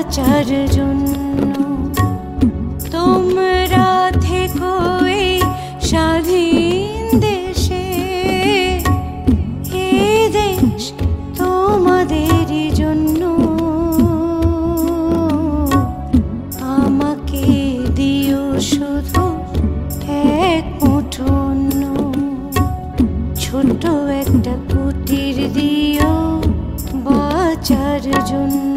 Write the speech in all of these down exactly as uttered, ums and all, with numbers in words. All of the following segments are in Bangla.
বাঁচার জন্য। তোমরা থেকো এই স্বাধীন দেশে, এই দেশ তোমাদেরই জন্য। আমাকে দিও শুধু এক মুঠো অন্ন, ছোট্ট একটা কুটির দিও বাঁচার জন্য।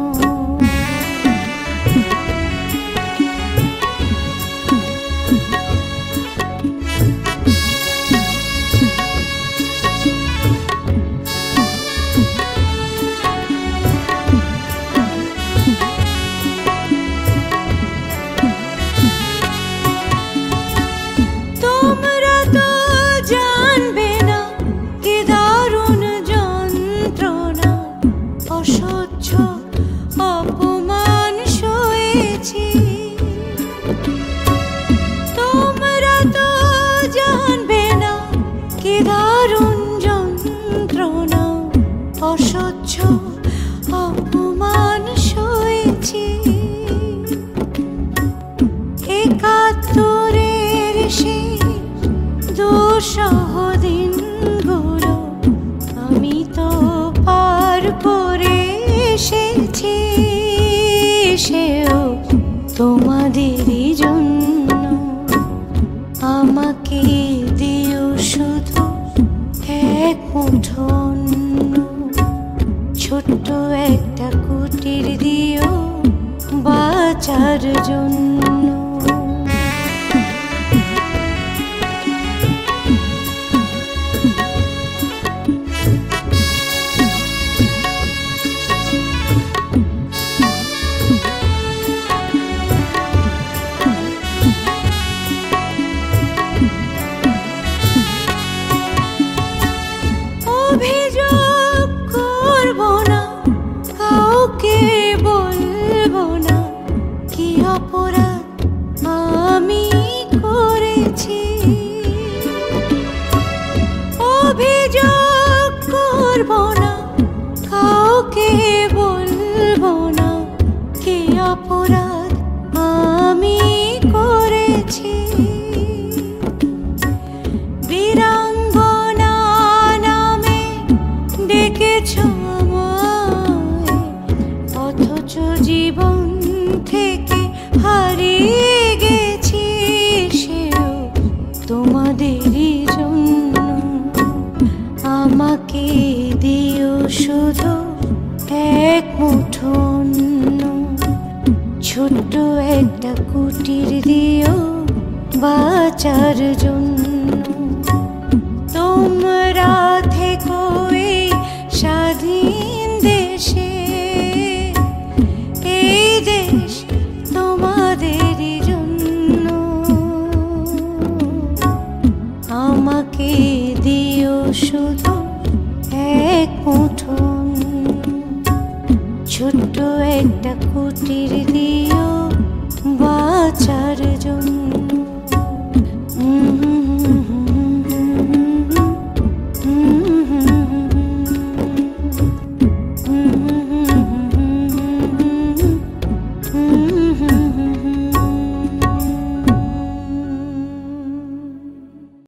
অপমান সয়েছি তোমরা তো জানবে না, কি দারুণ যন্ত্রণা। অসহ্য অপমান সয়েছি একাত্তরের সেই দুঃসহ দিনগুলো আমি তো পার করে এসেছি, সেও তোমাদেরই জন্য। আমাকে দিও শুধু এক মুঠো অন্ন, ছোট্ট একটা কুটির দিও বাঁচার জন্য। অভিযোগ করব না, কাউকে বলবো না, কি অপরাধ আমি করেছি। অভিযোগ করব না, কাউকে বলবো না, কি অপরাধ আমি করেছি। বীরাঙ্গনা নামে ডেকেছ আমায়, অথচ জীবন থেকে হারিয়ে গেছি, সেও তোমাদেরই জন্য। আমাকে দিও শুধু এক মুঠো অন্ন, ছোট্ট একটা কুটির দিও বাঁচার জন্য। তোমরা থেকো এই স্বাধীন দেশে, এই দেশ তোমাদেরই জন্য। আমাকে দিও শুধু এক মুঠো অন্ন, ছোট্ট একটা কুটির দিও বাঁচার জন্য।